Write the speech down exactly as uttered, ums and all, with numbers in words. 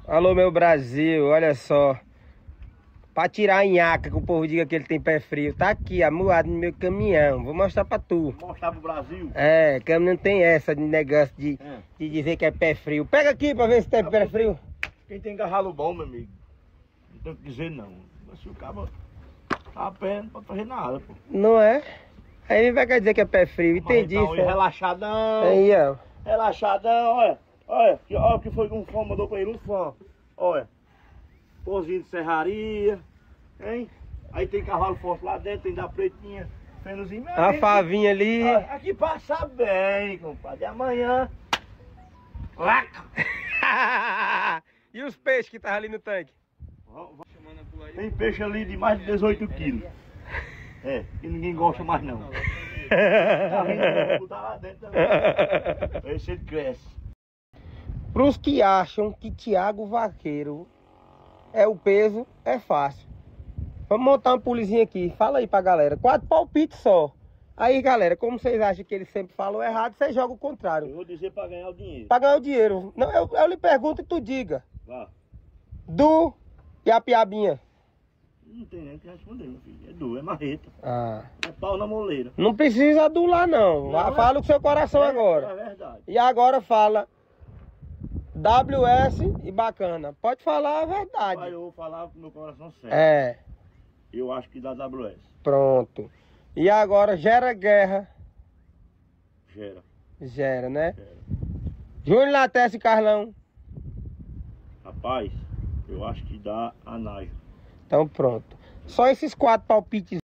Alô, meu Brasil, olha só. Pra tirar a nhaca, que o povo diga que ele tem pé frio. Tá aqui, amuado no meu caminhão. Vou mostrar pra tu. Vou mostrar pro Brasil. É, que não tem essa de negócio de, É. de dizer que é pé frio. Pega aqui pra ver se tem pé frio. Quem tem garralo bom, meu amigo, não tem o que dizer não. Mas se o cabo tá a pé, não pode fazer nada, pô. Não é? Aí ele vai querer dizer que é pé frio. Entendi. Mas então, isso, é. relaxadão. Aí, ó. Relaxadão, olha. Olha, que- olha o que foi que um fã mandou pra ele, um fã. Olha. Pãozinho de serraria, hein? Aí tem cavalo forte lá dentro, tem da pretinha, fenozinho. Meu A amigo, favinha ali. olha, aqui passa bem, compadre. Amanhã. Laca! E os peixes que estavam ali no tanque? Tem peixe ali de mais de dezoito quilos. É, que ninguém gosta mais não. Tá rindo, vou botar lá dentro também. Esse ele cresce. Pros que acham que Thiago Vaqueiro é o peso, é fácil. Vamos montar uma polizinha aqui. Fala aí pra galera. Quatro palpites só. Aí, galera, como vocês acham que ele sempre falou errado, você joga o Eu contrário. vou dizer pra ganhar o dinheiro. Pra ganhar o dinheiro. Não, eu, eu lhe pergunto e tu diga. Vá. Du e a piabinha. Não tem nem o que responder, meu filho. É duro, é marreta. Ah. É pau na moleira. Não precisa adular, não. Vá, Não, fala é- com o seu coração É, agora. é verdade. E agora fala W S e bacana. Pode falar a verdade. Pai, eu vou falar com meu coração sério. É, Eu acho que dá W S. pronto. E agora gera guerra. Gera. Gera, né? Gera. Júnior Latesse e Carlão. Rapaz, eu acho que dá a Naja. Então pronto. Só esses quatro palpites.